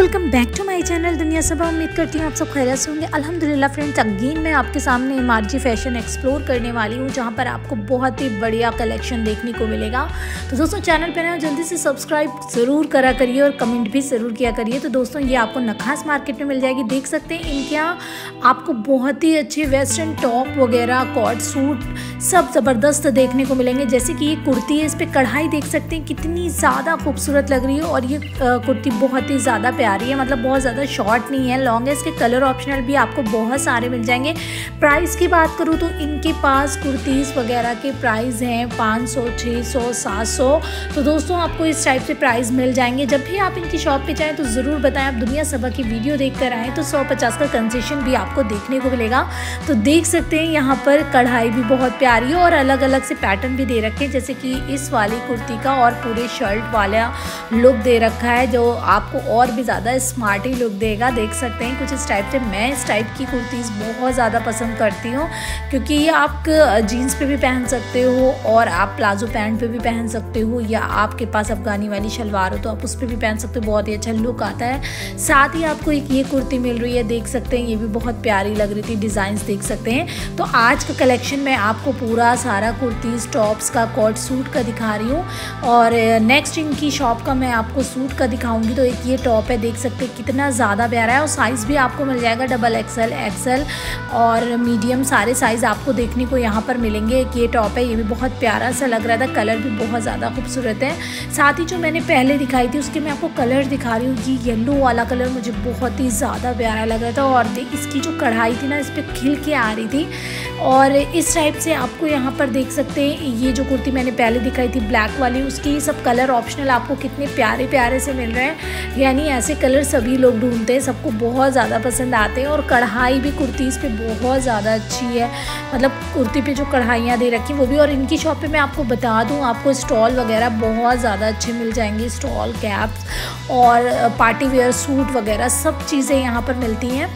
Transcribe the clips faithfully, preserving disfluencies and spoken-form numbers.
Welcome back to my channel दुनिया सबा। उम्मीद करती हूँ आप सब खैरियत से होंगे। अल्हम्दुलिल्लाह फ्रेंड्स, अगेन मैं आपके सामने एमआरजी फैशन एक्सप्लोर करने वाली हूँ, जहाँ पर आपको बहुत ही बढ़िया कलेक्शन देखने को मिलेगा। तो दोस्तों चैनल पर ना जल्दी से सब्सक्राइब ज़रूर करा करिए और कमेंट भी ज़रूर किया करिए। तो दोस्तों ये आपको नखास मार्केट में मिल जाएगी। देख सकते हैं इनके यहाँ आपको बहुत ही अच्छे वेस्टर्न टॉप वगैरह, कॉट सूट सब ज़बरदस्त देखने को मिलेंगे। जैसे कि ये कुर्ती है, इस पर कढ़ाई देख सकते हैं कितनी ज़्यादा खूबसूरत लग रही है और ये कुर्ती बहुत ही ज़्यादा प्यारी है, मतलब बहुत ज़्यादा शॉर्ट नहीं है, लॉन्ग है। इसके कलर ऑप्शनल भी आपको बहुत सारे मिल जाएंगे। प्राइस की बात करूँ तो इनके पास कुर्तीज़ वगैरह के प्राइस हैं पाँच सौ, छः सौ, सात सौ। तो दोस्तों आपको इस टाइप से प्राइस मिल जाएंगे। जब भी आप इनकी शॉप पे जाएँ तो ज़रूर बताएं आप दुनिया सबा की वीडियो देख कर आएँ, तो सौ पचास का कंसेशन भी आपको देखने को मिलेगा। तो देख सकते हैं यहाँ पर कढ़ाई भी बहुत प्यारी है और अलग अलग से पैटर्न भी दे रखे हैं, जैसे कि इस वाली कुर्ती का और पूरे शर्ट वाला लुक दे रखा है, जो आपको और भी ज़्यादा स्मार्ट ही लुक देगा। देख सकते हैं कुछ इस टाइप से। मैं इस टाइप की कुर्तीज़ बहुत ज़्यादा पसंद करती हूँ, क्योंकि ये आप जीन्स पे भी पहन सकते हो और आप प्लाजो पैंट पे भी पहन सकते हो, या आपके पास अफगानी वाली शलवार हो तो आप उस पर भी पहन सकते हो। बहुत ही अच्छा लुक आता है। साथ ही आपको एक ये कुर्ती मिल रही है, देख सकते हैं ये भी बहुत प्यारी लग रही थी। डिज़ाइंस देख सकते हैं। तो आज का कलेक्शन मैं आपको पूरा सारा कुर्तीज़, टॉप्स का, कॉट सूट का दिखा रही हूँ और नेक्स्ट इनकी शॉप का मैं आपको सूट का दिखाऊंगी। तो एक ये टॉप है, देख सकते हैं कितना ज़्यादा प्यारा है और साइज़ भी आपको मिल जाएगा डबल एक्सएल, एक्सएल और मीडियम, सारे साइज़ आपको देखने को यहाँ पर मिलेंगे। एक ये टॉप है, ये भी बहुत प्यारा सा लग रहा था, कलर भी बहुत ज़्यादा खूबसूरत है। साथ ही जो मैंने पहले दिखाई थी उसके मैं आपको कलर दिखा रही हूँ। ये येलो वाला कलर मुझे बहुत ही ज़्यादा प्यारा लग रहा था और इसकी जो कढ़ाई थी ना इस पर खिल के आ रही थी। और इस टाइप से आपको यहाँ पर देख सकते हैं ये जो कुर्ती मैंने पहले दिखाई थी ब्लैक वाली, उसकी सब कलर ऑप्शनल आपको कितने प्यारे प्यारे से मिल रहे हैं। यानी ऐसे कलर सभी लोग ढूंढते हैं, सबको बहुत ज़्यादा पसंद आते हैं। और कढ़ाई भी कुर्तीज़ पे बहुत ज़्यादा अच्छी है, मतलब कुर्ती पे जो कढ़ाइयाँ दे रखी वो भी। और इनकी शॉप पे मैं आपको बता दूँ, आपको स्टॉल वगैरह बहुत ज़्यादा अच्छे मिल जाएंगे। स्टॉल, कैप्स और पार्टी वेयर सूट वगैरह सब चीज़ें यहाँ पर मिलती हैं।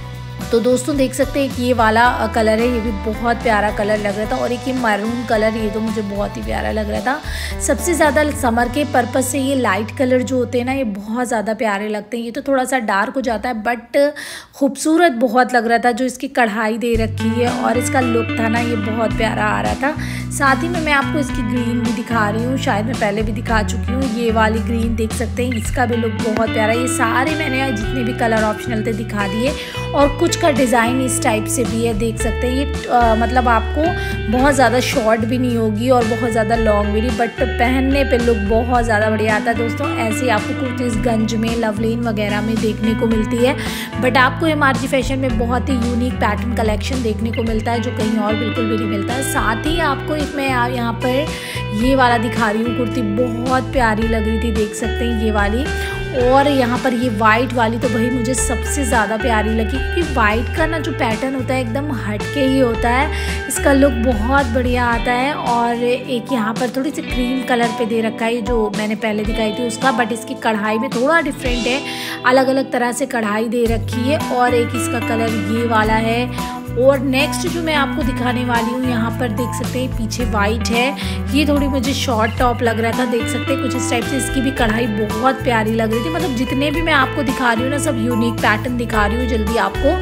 तो दोस्तों देख सकते हैं कि ये वाला कलर है, ये भी बहुत प्यारा कलर लग रहा था। और एक ये मैरून कलर, ये तो मुझे बहुत ही प्यारा लग रहा था। सबसे ज़्यादा समर के पर्पज़ से ये लाइट कलर जो होते हैं ना, ये बहुत ज़्यादा प्यारे लगते हैं। ये तो थोड़ा सा डार्क हो जाता है बट खूबसूरत बहुत लग रहा था। जो इसकी कढ़ाई दे रखी है और इसका लुक था ना, ये बहुत प्यारा आ रहा था। साथ ही में मैं आपको इसकी ग्रीन भी दिखा रही हूँ, शायद मैं पहले भी दिखा चुकी हूँ। ये वाली ग्रीन देख सकते हैं, इसका भी लुक बहुत प्यारा। ये सारे मैंने जितने भी कलर ऑप्शनल थे दिखा दिए। और कुछ का डिज़ाइन इस टाइप से भी है, देख सकते हैं। ये आ, मतलब आपको बहुत ज़्यादा शॉर्ट भी नहीं होगी और बहुत ज़्यादा लॉन्ग भी नहीं, बट पहनने पे लुक बहुत ज़्यादा बढ़िया आता है। दोस्तों ऐसे आपको कुर्तीज़ गंज में, लवलीन वगैरह में देखने को मिलती है, बट आपको एमआरजी फैशन में बहुत ही यूनिक पैटर्न कलेक्शन देखने को मिलता है, जो कहीं और बिल्कुल भी नहीं मिलता है। साथ ही आपको एक मैं यहाँ पर ये वाला दिखा रही हूँ, कुर्ती बहुत प्यारी लग रही थी, देख सकते हैं ये वाली। और यहाँ पर ये वाइट वाली तो भाई मुझे सबसे ज़्यादा प्यारी लगी, क्योंकि वाइट का ना जो पैटर्न होता है एकदम हटके ही होता है, इसका लुक बहुत बढ़िया आता है। और एक यहाँ पर थोड़ी सी क्रीम कलर पे दे रखा है, जो मैंने पहले दिखाई थी उसका, बट इसकी कढ़ाई में थोड़ा डिफरेंट है, अलग अलग तरह से कढ़ाई दे रखी है। और एक इसका कलर ये वाला है। और नेक्स्ट जो मैं आपको दिखाने वाली हूँ, यहाँ पर देख सकते हैं पीछे वाइट है, ये थोड़ी मुझे शॉर्ट टॉप लग रहा था, देख सकते हैं कुछ इस टाइप से। इसकी भी कढ़ाई बहुत प्यारी लग रही थी। मतलब जितने भी मैं आपको दिखा रही हूँ ना, सब यूनिक पैटर्न दिखा रही हूँ, जल्दी आपको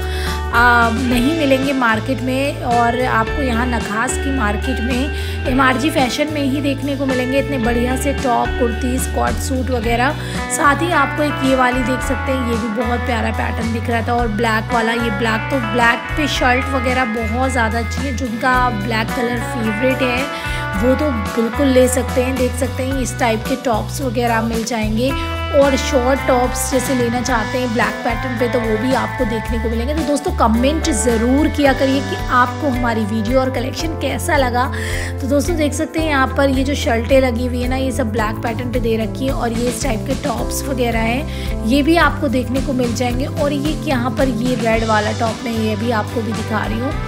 आ, नहीं मिलेंगे मार्केट में। और आपको यहाँ नखास की मार्केट में एमआरजी फैशन में ही देखने को मिलेंगे इतने बढ़िया से टॉप, कुर्तीज़, कॉट सूट वगैरह। साथ ही आपको एक ये वाली देख सकते हैं, ये भी बहुत प्यारा पैटर्न दिख रहा था। और ब्लैक वाला, ये ब्लैक तो ब्लैक पे शर्ट वगैरह बहुत ज़्यादा अच्छी है। जिनका ब्लैक कलर फेवरेट है वो तो बिल्कुल ले सकते हैं। देख सकते हैं इस टाइप के टॉप्स वगैरह मिल जाएंगे। और शॉर्ट टॉप्स जैसे लेना चाहते हैं ब्लैक पैटर्न पे, तो वो भी आपको देखने को मिलेंगे। तो दोस्तों कमेंट ज़रूर किया करिए कि आपको हमारी वीडियो और कलेक्शन कैसा लगा। तो दोस्तों देख सकते हैं यहाँ पर ये जो शर्टें लगी हुई है ना, ये सब ब्लैक पैटर्न पे दे रखी है। और ये इस टाइप के टॉप्स वगैरह हैं, ये भी आपको देखने को मिल जाएंगे। और ये यहाँ पर ये रेड वाला टॉप में, ये भी आपको भी दिखा रही हूँ।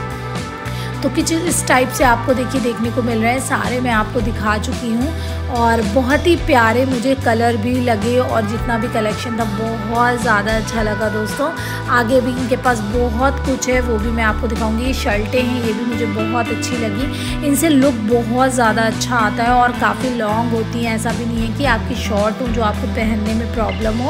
तो कुछ इस टाइप से आपको देखिए देखने को मिल रहा है। सारे मैं आपको दिखा चुकी हूँ और बहुत ही प्यारे मुझे कलर भी लगे और जितना भी कलेक्शन था बहुत ज़्यादा अच्छा लगा। दोस्तों आगे भी इनके पास बहुत कुछ है, वो भी मैं आपको दिखाऊंगी। ये शर्टें हैं, ये भी मुझे बहुत अच्छी लगी। इनसे लुक बहुत ज़्यादा अच्छा आता है और काफ़ी लॉन्ग होती हैं, ऐसा भी नहीं है कि आपकी शॉर्ट हो जो आपको पहनने में प्रॉब्लम हो।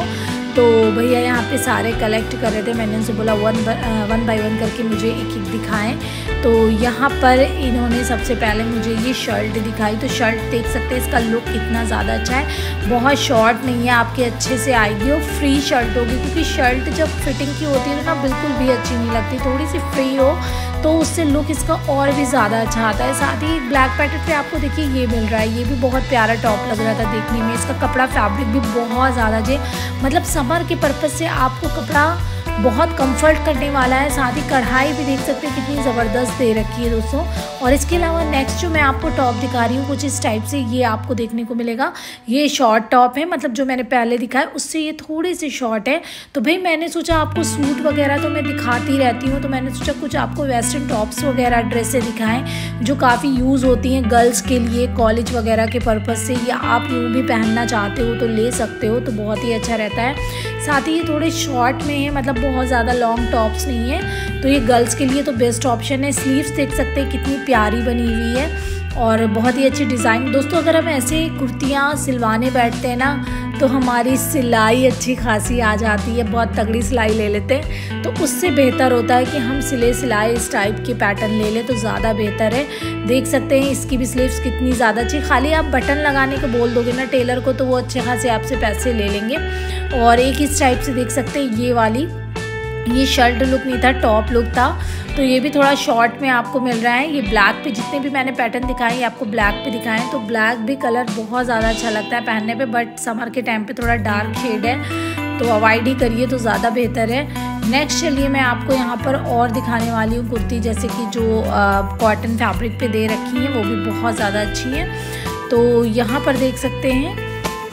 तो भैया यहाँ पे सारे कलेक्ट कर रहे थे। मैंने उनसे बोला वन वन बाय वन करके मुझे एक एक दिखाएं। तो यहाँ पर इन्होंने सबसे पहले मुझे ये शर्ट दिखाई। तो शर्ट देख सकते हैं, इसका लुक कितना ज़्यादा अच्छा है। बहुत शॉर्ट नहीं है, आपके अच्छे से आएगी और फ्री शर्ट होगी, क्योंकि शर्ट जब फिटिंग की होती है तो ना बिल्कुल भी अच्छी नहीं लगती। थोड़ी सी फ्री हो तो उससे लुक इसका और भी ज़्यादा अच्छा आता है। साथ ही ब्लैक पैटर्न पे आपको देखिए ये मिल रहा है, ये भी बहुत प्यारा टॉप लग रहा था देखने में। इसका कपड़ा फैब्रिक भी बहुत ज़्यादा जे मतलब समर के पर्पज़ से आपको कपड़ा बहुत कंफर्ट करने वाला है। साथ ही कढ़ाई भी देख सकते हैं कितनी ज़बरदस्त दे रखी है दोस्तों। और इसके अलावा नेक्स्ट जो मैं आपको टॉप दिखा रही हूँ कुछ इस टाइप से, ये आपको देखने को मिलेगा। ये शॉर्ट टॉप है, मतलब जो मैंने पहले दिखाया उससे ये थोड़ी सी शॉर्ट है। तो भाई मैंने सोचा आपको सूट वगैरह तो मैं दिखाती रहती हूँ, तो मैंने सोचा कुछ आपको वेस्टर्न टॉप्स वगैरह ड्रेसें दिखाएं जो काफ़ी यूज़ होती हैं गर्ल्स के लिए, कॉलेज वगैरह के पर्पज़ से, या आप यूँ भी पहनना चाहते हो तो ले सकते हो, तो बहुत ही अच्छा रहता है। साथ ही ये थोड़े शॉर्ट में है, मतलब बहुत ज़्यादा लॉन्ग टॉप्स नहीं है, तो ये गर्ल्स के लिए तो बेस्ट ऑप्शन है। स्लीव्स देख सकते हैं कितनी प्यारी बनी हुई है और बहुत ही अच्छी डिज़ाइन। दोस्तों अगर हम ऐसे कुर्तियाँ सिलवाने बैठते हैं ना तो हमारी सिलाई अच्छी खासी आ जाती है, बहुत तगड़ी सिलाई ले लेते हैं, तो उससे बेहतर होता है कि हम सिले सिलाई इस टाइप के पैटर्न ले लें तो ज़्यादा बेहतर है। देख सकते हैं इसकी भी स्लीव्स कितनी ज़्यादा अच्छी। खाली आप बटन लगाने को बोल दोगे ना टेलर को तो वो अच्छे खासे आपसे पैसे ले लेंगे। और एक इस टाइप से देख सकते हैं ये वाली, ये शर्ट लुक नहीं था, टॉप लुक था, तो ये भी थोड़ा शॉर्ट में आपको मिल रहा है। ये ब्लैक पे जितने भी मैंने पैटर्न दिखाए ये आपको ब्लैक पे दिखाएं, तो ब्लैक भी कलर बहुत ज़्यादा अच्छा लगता है पहनने पे, बट समर के टाइम पे थोड़ा डार्क शेड है तो अवॉइड ही करिए तो ज़्यादा बेहतर है। नेक्स्ट चलिए मैं आपको यहाँ पर और दिखाने वाली हूँ कुर्ती, जैसे कि जो कॉटन फैब्रिक पे दे रखी है वो भी बहुत ज़्यादा अच्छी है। तो यहाँ पर देख सकते हैं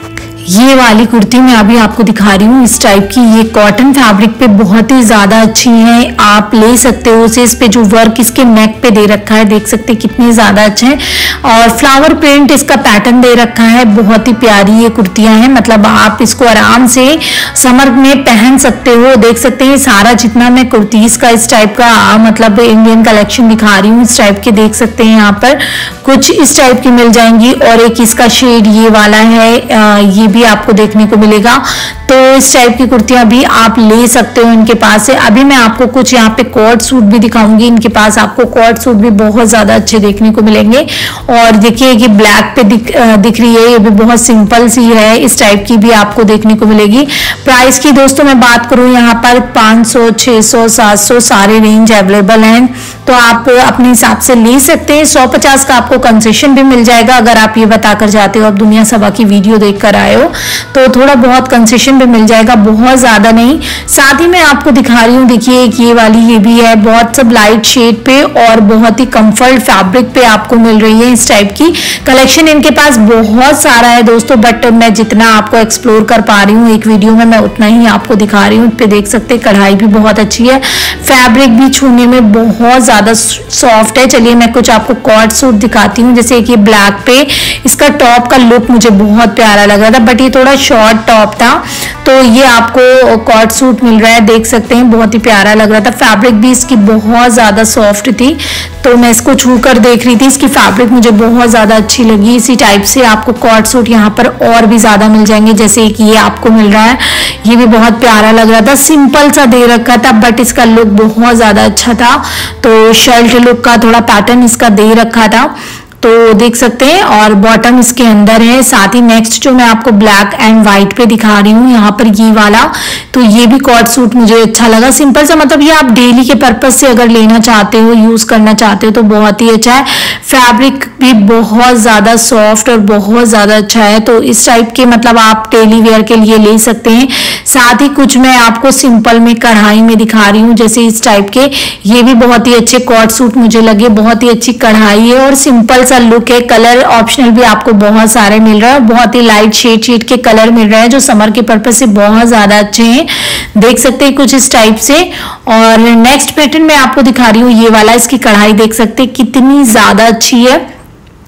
ये वाली कुर्ती मैं अभी आपको दिखा रही हूँ इस टाइप की, ये कॉटन फैब्रिक पे बहुत ही ज़्यादा अच्छी है, आप ले सकते हो उसे। इस पे जो वर्क इसके नेक पे दे रखा है देख सकते हैं कितने ज़्यादा अच्छे हैं, और फ्लावर प्रिंट इसका पैटर्न दे रखा है। बहुत ही प्यारी ये कुर्तियाँ हैं, मतलब आप इसको आराम से समर में पहन सकते हो। देख सकते हैं सारा जितना मैं कुर्तीज़ का इस टाइप का मतलब इंडियन कलेक्शन दिखा रही हूँ इस टाइप के, देख सकते हैं यहाँ पर कुछ इस टाइप की मिल जाएंगी। और एक इसका शेड ये वाला है, ये भी आपको देखने को मिलेगा। तो इस टाइप की कुर्तियां भी आप ले सकते हो इनके पास से। अभी मैं आपको कुछ यहाँ पे कॉट सूट भी दिखाऊंगी, इनके पास आपको कॉट सूट भी बहुत ज्यादा अच्छे देखने को मिलेंगे। और देखिए कि ब्लैक पे दिख, दिख रही है, ये भी बहुत सिंपल सी है, इस टाइप की भी आपको देखने को मिलेगी। प्राइस की दोस्तों मैं बात करूं यहाँ पर पाँच सौ, छह सौ, सात सौ सारे रेंज अवेलेबल हैं, तो आप अपने हिसाब से ले सकते हैं। सौ पचास का आपको कंसेशन भी मिल जाएगा अगर आप ये बताकर जाते हो आप दुनिया सभा की वीडियो देख कर आए हो, तो थोड़ा बहुत कंसेशन भी मिल जाएगा, बहुत ज्यादा नहीं। साथ ही मैं आपको दिखा रही हूँ, देखिए एक ये वाली ये भी है, बहुत सब लाइट शेड पे और बहुत ही कंफर्ट फैब्रिक पे आपको मिल रही है इस टाइप की कलेक्शन। इनके पास बहुत सारा है दोस्तों, बट मैं जितना आपको एक्सप्लोर कर पा रही हूँ एक वीडियो में मैं उतना ही आपको दिखा रही हूँ। पे देख सकते हैं कढ़ाई भी बहुत अच्छी है, फैब्रिक भी छूने में बहुत ज्यादा सॉफ्ट है। चलिए मैं कुछ आपको कॉट सूट दिखाती हूँ, जैसे कि ब्लैक पे इसका टॉप का लुक मुझे बहुत प्यारा लग रहा था, बट ये थोड़ा शॉर्ट टॉप था, तो ये आपको कॉट सूट मिल रहा है, देख सकते हैं बहुत ही प्यारा लग रहा था। फैब्रिक भी इसकी बहुत ज्यादा सॉफ्ट थी, तो मैं इसको छू कर देख रही थी, इसकी फैब्रिक मुझे बहुत ज्यादा अच्छी लगी। इसी टाइप से आपको कॉट सूट यहाँ पर और भी ज्यादा मिल जाएंगे, जैसे कि ये आपको मिल रहा है, ये भी बहुत प्यारा लग रहा था, सिंपल सा दे रखा था बट इसका लुक बहुत ज्यादा अच्छा था। तो शर्ट लुक का थोड़ा पैटर्न इसका दे रखा था, तो देख सकते हैं, और बॉटम इसके अंदर है। साथ ही नेक्स्ट जो मैं आपको ब्लैक एंड व्हाइट पे दिखा रही हूँ यहाँ पर ये वाला, तो ये भी कॉट सूट मुझे अच्छा लगा, सिंपल सा, मतलब ये आप डेली के पर्पज से अगर लेना चाहते हो, यूज करना चाहते हो तो बहुत ही अच्छा है। फैब्रिक भी बहुत ज्यादा सॉफ्ट और बहुत ज्यादा अच्छा है, तो इस टाइप के मतलब आप डेली वेयर के लिए ले सकते हैं। साथ ही कुछ मैं आपको सिंपल में कढ़ाई में दिखा रही हूँ, जैसे इस टाइप के, ये भी बहुत ही अच्छे कॉट सूट मुझे लगे, बहुत ही अच्छी कढ़ाई है और सिंपल सा लुक है। कलर ऑप्शनल भी आपको बहुत सारे मिल रहा है, बहुत ही लाइट शेड शेड के कलर मिल रहे हैं जो समर के पर्पज से बहुत ज्यादा अच्छे हैं, देख सकते हैं कुछ इस टाइप से। और नेक्स्ट पैटर्न मैं आपको दिखा रही हूँ ये वाला, इसकी कढ़ाई देख सकते हैं कितनी ज्यादा अच्छी है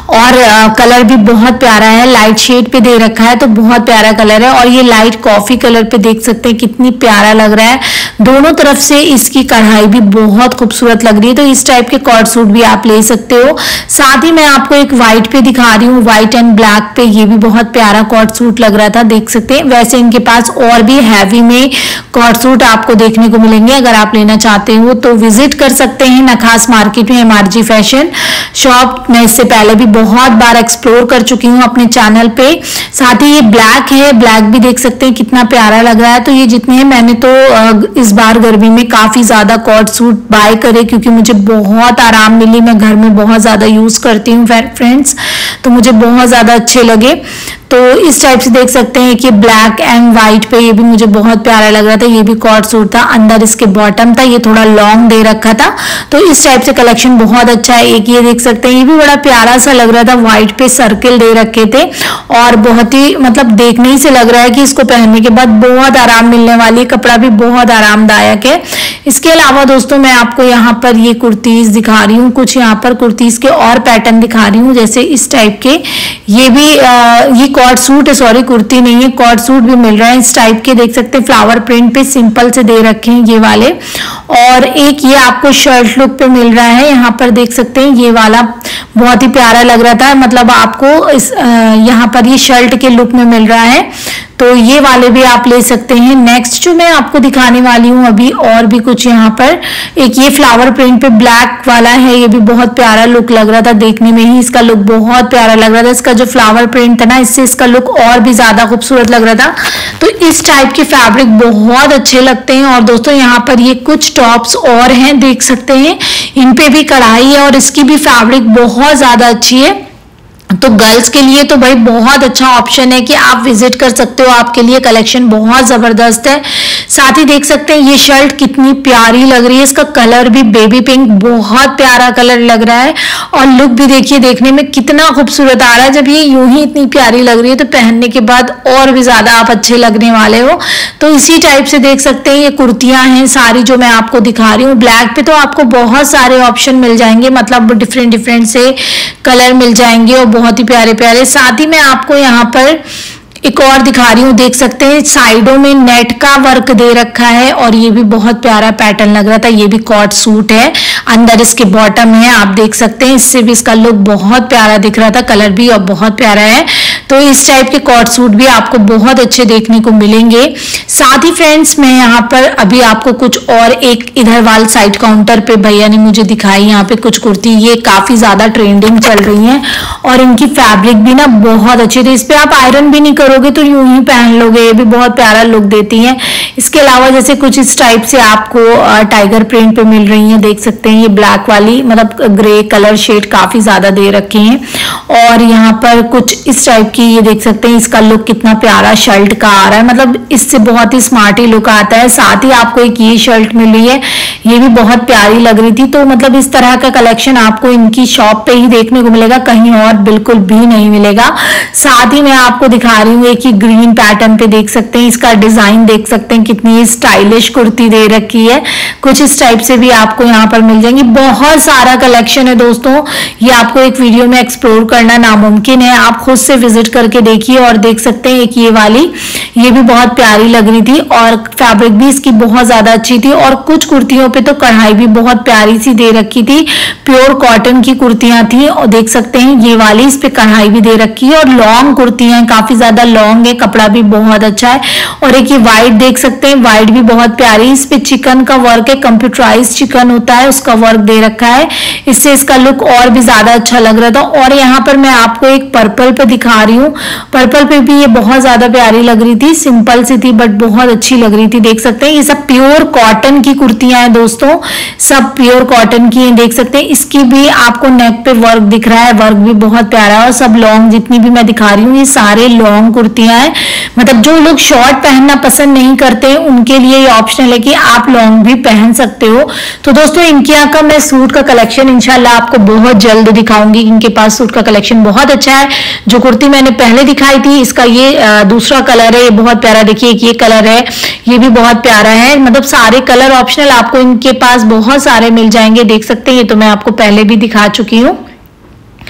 और आ, कलर भी बहुत प्यारा है, लाइट शेड पे दे रखा है तो बहुत प्यारा कलर है। और ये लाइट कॉफी कलर पे देख सकते हैं कितनी प्यारा लग रहा है। दोनों तरफ से इसकी कढ़ाई भी बहुत खूबसूरत लग रही है, तो इस टाइप के कॉर्ड सूट भी आप ले सकते हो। साथ ही मैं आपको एक व्हाइट पे दिखा रही हूँ, व्हाइट एंड ब्लैक पे, ये भी बहुत प्यारा कॉर्ड सूट लग रहा था, देख सकते हैं। वैसे इनके पास और भी हैवी में कॉर्ड सूट आपको देखने को मिलेंगे, अगर आप लेना चाहते हो तो विजिट कर सकते हैं नखास मार्केट में एमआरजी फैशन शॉप। मैं इससे पहले भी बहुत बार एक्सप्लोर कर चुकी हूँ अपने चैनल पे। साथ ही ये ब्लैक है, ब्लैक भी देख सकते हैं कितना प्यारा लग रहा है। तो ये जितने हैं, मैंने तो इस बार गर्मी में काफी ज्यादा कॉर्ड सूट बाय करे क्योंकि मुझे बहुत आराम मिली। मैं घर में बहुत ज्यादा यूज करती हूँ फ्रेंड्स, तो मुझे बहुत ज्यादा अच्छे लगे। तो इस टाइप से देख सकते हैं कि ब्लैक एंड व्हाइट पे ये भी मुझे बहुत प्यारा लग रहा था। ये भी कॉर्ड सूट था, अंदर इसके बॉटम था, ये थोड़ा लॉन्ग दे रखा था। तो इस टाइप से कलेक्शन बहुत अच्छा है। एक ये देख सकते हैं, ये भी बड़ा प्यारा सा लग रहा था, व्हाइट पे सर्किल दे रखे थे और बहुत ही मतलब देखने ही से लग रहा है कि इसको पहनने के बाद बहुत आराम मिलने वाली है। कपड़ा भी बहुत आरामदायक है। इसके अलावा दोस्तों मैं आपको यहाँ पर ये कुर्तीज दिखा रही हूँ, कुछ यहाँ पर कुर्तीज के और पैटर्न दिखा रही हूँ, जैसे इस टाइप के। ये भी आ, ये कॉर्ड सूट है, सॉरी कुर्ती नहीं है, कॉर्ड सूट भी मिल रहा है इस टाइप के, देख सकते हैं फ्लावर प्रिंट पे सिंपल से दे रखे हैं ये वाले। और एक ये आपको शर्ट लुक पे मिल रहा है, यहाँ पर देख सकते हैं ये वाला बहुत ही प्यारा लग रहा था, मतलब आपको इस यहाँ पर ये शर्ट के लुक में मिल रहा है, तो ये वाले भी आप ले सकते हैं। नेक्स्ट जो मैं आपको दिखाने वाली हूँ अभी और भी कुछ यहाँ पर, एक ये फ्लावर प्रिंट पे ब्लैक वाला है, ये भी बहुत प्यारा लुक लग रहा था, देखने में ही इसका लुक बहुत प्यारा लग रहा था। इसका जो फ्लावर प्रिंट था ना, इससे इसका लुक और भी ज्यादा खूबसूरत लग रहा था। तो इस टाइप के फैब्रिक बहुत अच्छे लगते हैं। और दोस्तों यहाँ पर ये कुछ टॉप्स और हैं, देख सकते हैं, इन पे भी कढ़ाई है और इसकी भी फैब्रिक बहुत ज्यादा अच्छी है। तो गर्ल्स के लिए तो भाई बहुत अच्छा ऑप्शन है कि आप विजिट कर सकते हो, आपके लिए कलेक्शन बहुत जबरदस्त है। साथ ही देख सकते हैं ये शर्ट कितनी प्यारी लग रही है, इसका कलर भी बेबी पिंक, बहुत प्यारा कलर लग रहा है। और लुक भी देखिए देखने में कितना खूबसूरत आ रहा है। जब ये यूं ही इतनी प्यारी लग रही है तो पहनने के बाद और भी ज्यादा आप अच्छे लगने वाले हो। तो इसी टाइप से देख सकते हैं ये कुर्तियां हैं सारी जो मैं आपको दिखा रही हूँ। ब्लैक पे तो आपको बहुत सारे ऑप्शन मिल जाएंगे, मतलब डिफरेंट डिफरेंट से कलर मिल जाएंगे और बहुत ही प्यारे प्यारे। साथ ही मैं आपको यहाँ पर एक और दिखा रही हूँ, देख सकते हैं साइडों में नेट का वर्क दे रखा है और ये भी बहुत प्यारा पैटर्न लग रहा था। ये भी कॉट सूट है, अंदर इसके बॉटम है, आप देख सकते हैं, इससे भी इसका लुक बहुत प्यारा दिख रहा था, कलर भी और बहुत प्यारा है। तो इस टाइप के कॉट सूट भी आपको बहुत अच्छे देखने को मिलेंगे। साथ ही फ्रेंड्स मैं यहाँ पर अभी आपको कुछ और एक इधर वाल साइड काउंटर पे भैया ने मुझे दिखाई यहाँ पे कुछ कुर्ती, ये काफी ज्यादा ट्रेंडिंग चल रही है और इनकी फैब्रिक भी ना बहुत अच्छी थी। इस पे आप आयरन भी नहीं करोगे तो यूं ही पहन लोगे, ये भी बहुत प्यारा लुक देती है। इसके अलावा जैसे कुछ इस टाइप से आपको टाइगर प्रिंट पे मिल रही है, देख सकते हैं ये ब्लैक वाली, मतलब ग्रे कलर शेड काफी ज्यादा दे रखे हैं। और यहाँ पर कुछ इस टाइप की, ये देख सकते हैं इसका लुक कितना प्यारा शर्ट का आ रहा है, मतलब इससे बहुत ही स्मार्ट ही लुक आता है। साथ ही आपको एक ये शर्ट मिल रही है, ये भी बहुत प्यारी लग रही थी। तो मतलब इस तरह का कलेक्शन आपको इनकी शॉप पे ही देखने को मिलेगा, कहीं और बिल्कुल भी नहीं मिलेगा। साथ ही मैं आपको दिखा रही हूँ एक ही ग्रीन पैटर्न पे, देख सकते हैं इसका डिजाइन, देख सकते हैं कितनी स्टाइलिश कुर्ती दे रखी है। कुछ इस टाइप से भी आपको यहाँ पर मिल जाएंगी। बहुत सारा कलेक्शन है दोस्तों, ये आपको एक वीडियो में एक्सप्लोर करना नामुमकिन है, आप खुद से विजिट करके देखिए। और देख सकते हैं एक ये वाली, ये भी बहुत प्यारी लग रही थी और फैब्रिक भी इसकी बहुत ज्यादा अच्छी थी। और कुछ कुर्तियों पे तो कढ़ाई भी बहुत प्यारी सी दे रखी थी, प्योर कॉटन की कुर्तियां थी। और देख सकते हैं ये वाली, इस पे कढ़ाई भी दे रखी है और लॉन्ग कुर्तियां, काफी ज्यादा लॉन्ग है, कपड़ा भी बहुत अच्छा है। और एक ये व्हाइट देख सकते हैं, व्हाइट भी बहुत प्यारी, इस पे चिकन का वर्क है, कंप्यूटराइज चिकन होता है उसका वर्क दे रखा है, इससे इसका लुक और भी ज्यादा अच्छा लग रहा था। और यहाँ पर मैं आपको एक पर्पल पे दिखा रही हूँ, पर्पल पे भी ये बहुत ज्यादा प्यारी लग रही थी, सिंपल सी थी बट बहुत अच्छी लग रही थी। देख सकते हैं ये सब प्योर कॉटन की कुर्तियां हैं दोस्तों, सब प्योर कॉटन की हैं। देख सकते हैं इसकी भी आपको नेक पे वर्क दिख रहा है, वर्क भी बहुत प्यारा है। और सब लॉन्ग, जितनी भी मैं दिखा रही हूँ ये सारे लॉन्ग कुर्तियां हैं, मतलब जो लोग शॉर्ट पहनना पसंद नहीं करते उनके लिए ये ऑप्शनल है कि आप लॉन्ग भी पहन सकते हो। तो दोस्तों इनके यहाँ का मैं सूट का कलेक्शन इंशाल्लाह आपको बहुत जल्द दिखाऊंगी। इनके पास सूट का कलेक्शन बहुत अच्छा है। जो कुर्ती मैंने पहले दिखाई थी इसका ये दूसरा कलर है, ये बहुत प्यारा, देखिए ये कलर है, ये भी बहुत प्यारा है। मतलब सारे कलर ऑप्शनल आपको इनके पास बहुत सारे मिल जाएंगे, देख सकते हैं। ये तो मैं आपको पहले भी दिखा चुकी हूँ।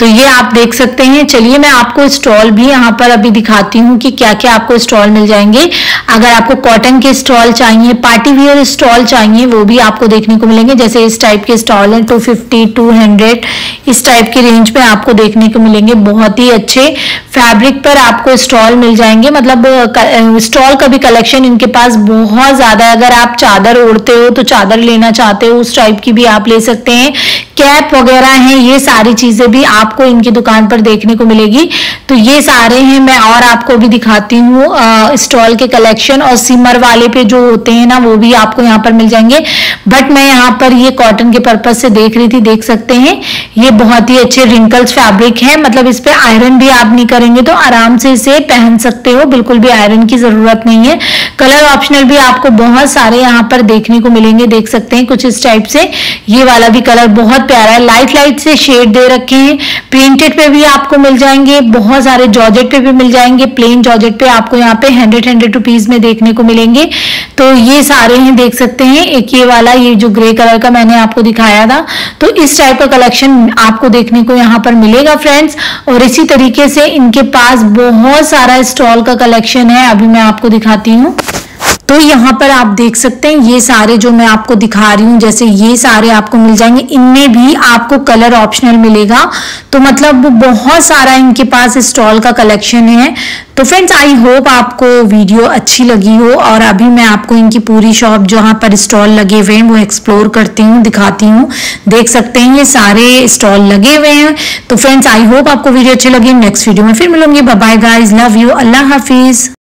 तो ये आप देख सकते हैं। चलिए मैं आपको स्टॉल भी यहाँ पर अभी दिखाती हूँ कि क्या क्या आपको स्टॉल मिल जाएंगे। अगर आपको कॉटन के स्टॉल चाहिए, पार्टी वियर स्टॉल चाहिए, वो भी आपको देखने को मिलेंगे। जैसे इस टाइप के स्टॉल हैं, टू फिफ्टी टू हंड्रेड इस टाइप की रेंज पे आपको देखने को मिलेंगे। बहुत ही अच्छे फैब्रिक पर आपको स्टॉल मिल जाएंगे। मतलब स्टॉल का भी कलेक्शन इनके पास बहुत ज्यादा है। अगर आप चादर ओढ़ते हो तो चादर लेना चाहते हो उस टाइप की भी आप ले सकते हैं। कैप वगैरह हैं, ये सारी चीजें भी आपको इनकी दुकान पर देखने को मिलेगी। तो ये सारे हैं, मैं और आपको भी दिखाती हूँ स्टॉल के कलेक्शन। और सिमर वाले पे जो होते हैं ना, वो भी आपको यहाँ पर मिल जाएंगे। बट मैं यहाँ पर ये कॉटन के पर्पज से देख रही थी, देख सकते हैं ये बहुत ही अच्छे रिंकल्स फैब्रिक है। मतलब इस पे आयरन भी आप नहीं करेंगे तो आराम से इसे पहन सकते हो, बिल्कुल भी आयरन की जरूरत नहीं है। कलर ऑप्शनल भी आपको बहुत सारे यहाँ पर देखने को मिलेंगे, देख सकते हैं कुछ इस टाइप से। ये वाला भी कलर बहुत प्यारा है, लाइट लाइट से शेड दे रखे हैं। प्रिंटेड पे भी आपको मिल जाएंगे, बहुत सारे जॉर्जेट पे भी मिल जाएंगे। प्लेन जॉर्जेट पे आपको यहाँ पे हंड्रेड हंड्रेड रुपीज में देखने को मिलेंगे। तो ये सारे हैं, देख सकते हैं। एक ये वाला, ये जो ग्रे कलर का मैंने आपको दिखाया था, तो इस टाइप का कलेक्शन आपको देखने को यहाँ पर मिलेगा फ्रेंड्स। और इसी तरीके से इनके पास बहुत सारा स्टॉल का कलेक्शन है, अभी मैं आपको दिखाती हूँ। तो यहाँ पर आप देख सकते हैं ये सारे जो मैं आपको दिखा रही हूँ, जैसे ये सारे आपको मिल जाएंगे। इनमें भी आपको कलर ऑप्शनल मिलेगा। तो मतलब बहुत सारा इनके पास स्टॉल का कलेक्शन है। तो फ्रेंड्स आई होप आपको वीडियो अच्छी लगी हो। और अभी मैं आपको इनकी पूरी शॉप जहाँ पर स्टॉल लगे हुए हैं वो एक्सप्लोर करती हूँ, दिखाती हूँ। देख सकते हैं ये सारे स्टॉल लगे हुए हैं। तो फ्रेंड्स आई होप आपको वीडियो अच्छी लगी। नेक्स्ट वीडियो में फिर मिलूंगी। Bye bye guys, love you, अल्लाह हाफिज।